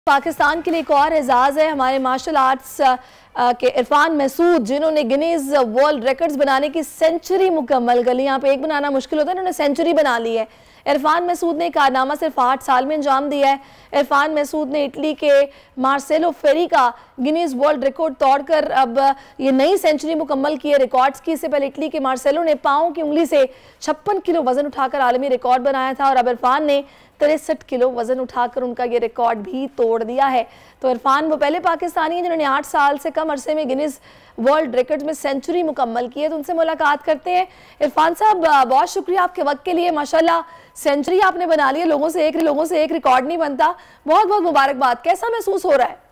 पाकिस्तान के लिए एक और एजाज़ है। हमारे मार्शल आर्ट्स के इरफान मसूद, जिन्होंने गिनीज वर्ल्ड रिकॉर्ड्स बनाने की सेंचुरी मुकम्मल कर ली। यहाँ पे एक बनाना मुश्किल होता है, इन्होंने सेंचुरी बना ली है। इरफान मसूद ने कारनामा सिर्फ 8 साल में अंजाम दिया है। इरफान मसूद ने इटली के मार्सेलो फेरी का गिनीज वर्ल्ड रिकॉर्ड तोड़कर अब ये नई सेंचुरी मुकम्मल की है रिकॉर्ड्स की। इससे पहले इटली के मार्सेलो ने पाँव की उंगली से 56 किलो वजन उठाकर आलमी रिकॉर्ड बनाया था और अब इरफान ने 63 किलो वजन उठाकर उनका ये रिकॉर्ड भी तोड़ दिया है। तो इरफान वो पहले पाकिस्तानी हैं जिन्होंने 8 साल से कम अरसे में गिनीज वर्ल्ड रिकॉर्ड में सेंचुरी मुकम्मल की है। तो उनसे मुलाकात करते हैं। इरफान साहब, बहुत शुक्रिया आपके वक्त के लिए। माशाल्लाह सेंचुरी आपने बना ली है, लोगों से एक रिकॉर्ड नहीं बनता। बहुत बहुत मुबारकबाद। कैसा महसूस हो रहा है?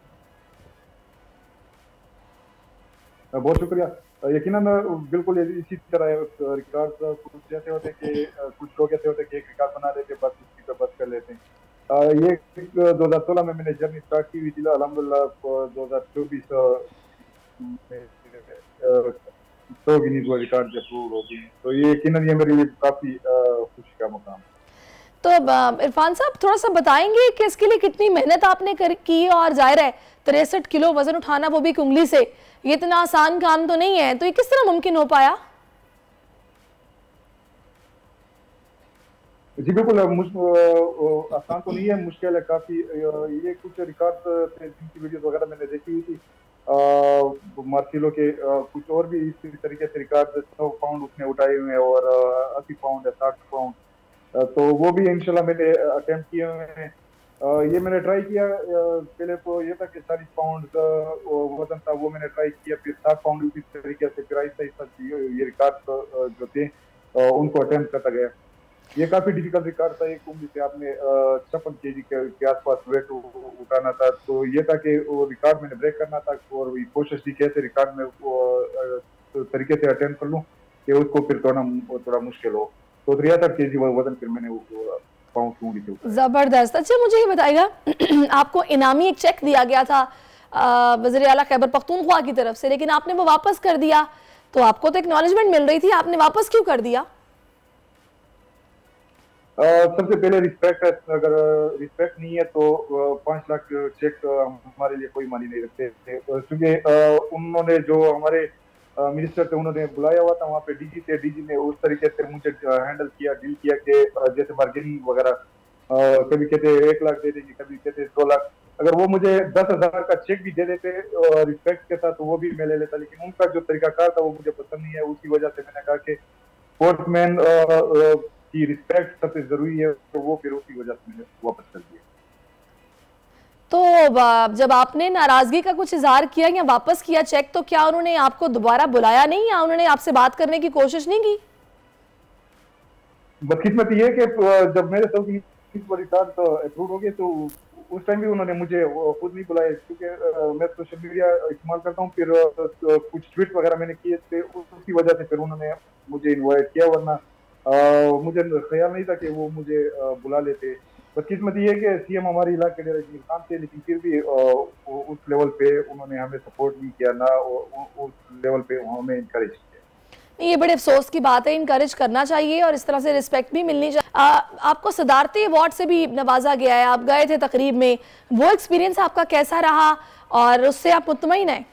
बहुत शुक्रिया। यकीनन बिल्कुल इसी तरह रिकॉर्ड कुछ जैसे होते हैं कि कुछ लोग ऐसे होते हैं कि एक रिकॉर्ड बना लेते बस उसी पे बस कर लेते हैं। ये 2016 में मैंने जर्नी स्टार्ट की हुई थी। अल्हम्दुलिल्लाह 2024 में तो गिनीज वर्ल्ड रिकॉर्ड से अप्रूव हो गई। तो ये यकीनन ये मेरे लिए काफी खुशी का मुकाम। तो इरफान साहब, थोड़ा सा बताएंगे कि इसके लिए कितनी मेहनत आपने की? और जाहिर है 63 किलो वजन उठाना, वो भी एक उंगली से, ये इतना आसान काम तो नहीं है। तो ये किस तरह मुमकिन हो पाया? जी बिल्कुल, आसान तो नहीं है, मुश्किल है काफी। ये कुछ रिकॉर्ड जिनकी वीडियो वगैरह मैंने देखी हुई थी, मार्सिलो के कुछ और भी इसी तरीके से रिकॉर्ड 100 पाउंड उसने उठाए हुए हैं और 80 पाउंड है, 60 पाउंड। तो वो भी इंशाल्लाह मैंने अटेम्प्ट किए हुए हैं। ये मैंने ट्राई किया। पहले तो ये था कि 40 पाउंड वजन था, वो मैंने ट्राई किया। फिर 60 पाउंड उसी तरीके से फिर आहिस्ता आहिस्ता ये रिकॉर्ड जो थे उनको अटेम्प्ट करता गया। ये काफी डिफिकल्ट रिकॉर्ड था। एक उम्र से आपने 56 केजी के आसपास वेट उठाना था। तो ये था कि वो रिकॉर्ड मैंने ब्रेक करना था और कोशिश की कैसे रिकॉर्ड में तरीके से अटेम्प्ट कर लूँ कि उसको फिर थोड़ा मुश्किल हो। तो 73 केजी वजन फिर मैंने पाँव की उंगली से। जबरदस्त। अच्छा, मुझे ये बताइएगा, आपको इनामी एक चेक दिया गया था वज़ीर आला खैबर पख्तूनख्वा की तरफ से, लेकिन आपने वो वापस कर दिया। तो आपको तो एक्नॉलेजमेंट मिल रही थी, आपने वापस क्यों कर दिया? सबसे पहले रिस्पेक्ट है। अगर रिस्पेक्ट नहीं है तो 5 लाख चेक हमारे लिए कोई मानी नहीं रखते थे, क्योंकि उन्होंने जो हमारे मिनिस्टर थे उन्होंने बुलाया हुआ था वहाँ पे। डीजी थे, डीजी ने उस तरीके से मुझे हैंडल किया, डील किया कि जैसे बार्गेनिंग वगैरह, कभी कहते 1 लाख दे देंगे, कभी कहते 2 लाख। अगर वो मुझे 10,000 का चेक भी दे देते रिस्पेक्ट के साथ तो वो भी मैं ले लेता, लेकिन उनका जो तरीकाकार था वो मुझे पसंद नहीं है। उसी वजह से मैंने कहा कि स्पोर्ट्समैन की रिस्पेक्ट सबसे जरूरी है, तो वो फिर उसी वजह से मैंने वापस कर दिया। तो जब आपने नाराजगी का कुछ इजहार किया या वापस किया चेक, तो क्या उन्होंने आपको दोबारा बुलाया नहीं या उन्होंने आपसे बात करने की कोशिश नहीं की? बदकिस्मती ये कि जब मेरे रिकॉर्ड तो अप्रूव हो गए तो उस टाइम भी उन्होंने मुझे खुद नहीं बुलाया, क्योंकि मैं सोशल मीडिया इस्तेमाल करता हूँ। फिर कुछ ट्वीट वगैरह मैंने किए थे, उसी वजह से फिर उन्होंने मुझे इन्वाइट किया, वरना मुझे ख्याल नहीं था कि वो मुझे बुला लेते। बदकिस्मती ये कि सीएम हमारे इलाके के रजनीश खान थे, लेकिन फिर भी उस लेवल पे उन्होंने हमें सपोर्ट नहीं किया, ना उस लेवल पे हमें इनकरेज किया। ये बड़े अफसोस की बात है। इनकरेज करना चाहिए और इस तरह से रिस्पेक्ट भी मिलनी चाहिए। आपको सदारती अवार्ड से भी नवाजा गया है, आप गए थे तकरीब में, वो एक्सपीरियंस आपका कैसा रहा और उससे आप मुतमईन हैं?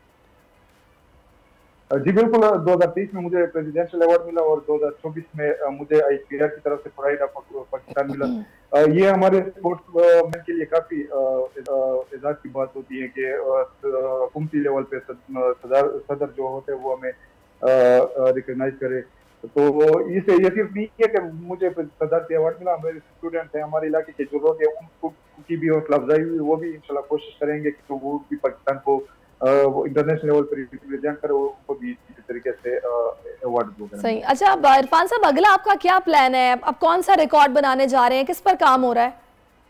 जी बिल्कुल, 2023 में मुझे प्रेसिडेंशियल अवार्ड मिला और 2024 में मुझे IPR की तरफ से प्राइड ऑफ पाकिस्तान मिला। ये हमारे स्पोर्ट्समैन के लिए काफी एजाज की बात होती है कि हुकूमती लेवल पे सदर जो होते हैं वो हमें रिकॉग्नाइज करे। तो इसे ये सिर्फ नहीं है कि मुझे सदर अवार्ड मिला, मेरे स्टूडेंट हैं, हमारे इलाके के जो लोग हैं उनको की भी हौसला अफजाई हुई, वो भी इंशाल्लाह कोशिश करेंगे कि तो वो भी पाकिस्तान को वो इंटरनेशनल लेवल पर रिप्रेजेंट करे, उनको भी इसी तरीके से अवार्ड दो। सही। अच्छा इरफान साहब, अगला आपका क्या प्लान है? अब कौन सा रिकॉर्ड बनाने जा रहे हैं, किस पर काम हो रहा है?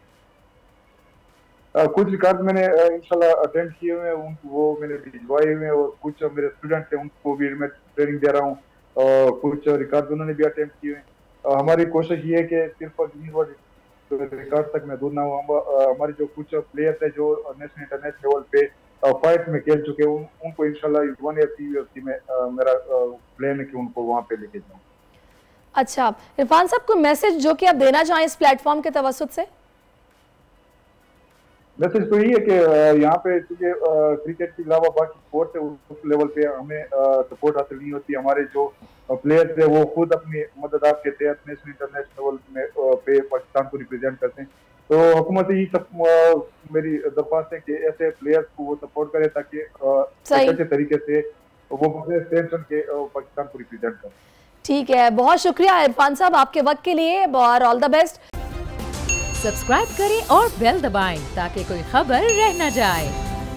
कुछ रिकॉर्ड मैंने इंशाल्लाह अटेम्प्ट किए हुए हैं, वो मैंने भिजवाए हुए हैं और कुछ मेरे स्टूडेंट्स हैं उनको भी मैं ट्रेनिंग दे रहा हूँ। कुछ रिकॉर्ड उन्होंने भी अटेम्प्ट किए हैं। हमारी कोशिश ये है कि सिर्फ रिकॉर्ड तक मैं दूर ना हूँ। हमारे जो कुछ प्लेयर्स है जो नेशनल इंटरनेशनल लेवल पे फाइट में खेल चुके हैं, उनको इंशाल्लाह UFC में मेरा प्लान है कि उनको वहाँ पे लेके जाऊँ। अच्छा इरफान साहब, कोई मैसेज जो कि आप देना चाहें इस प्लेटफॉर्म के तवसुत से? मैसेज तो यही है कि यहाँ पे चूंकि क्रिकेट के अलावा बाकी स्पोर्ट्स है उस लेवल पे हमें सपोर्ट हासिल नहीं होती। हमारे जो प्लेयर्स है वो खुद अपनी मददात के तहत नेशनल इंटरनेशनल लेवल में पे पाकिस्तान को रिप्रेजेंट करते हैं। तो हुकूमत ही सब मेरी दरख्वास्त है कि ऐसे प्लेयर्स को वो सपोर्ट करे ताकि अच्छे तरीके से वो टेंशन के पाकिस्तान को रिप्रेजेंट करें। ठीक है, बहुत शुक्रिया इरफान साहब आपके वक्त के लिए और ऑल द बेस्ट। सब्सक्राइब करें और बेल दबाएं ताकि कोई खबर रह न जाए।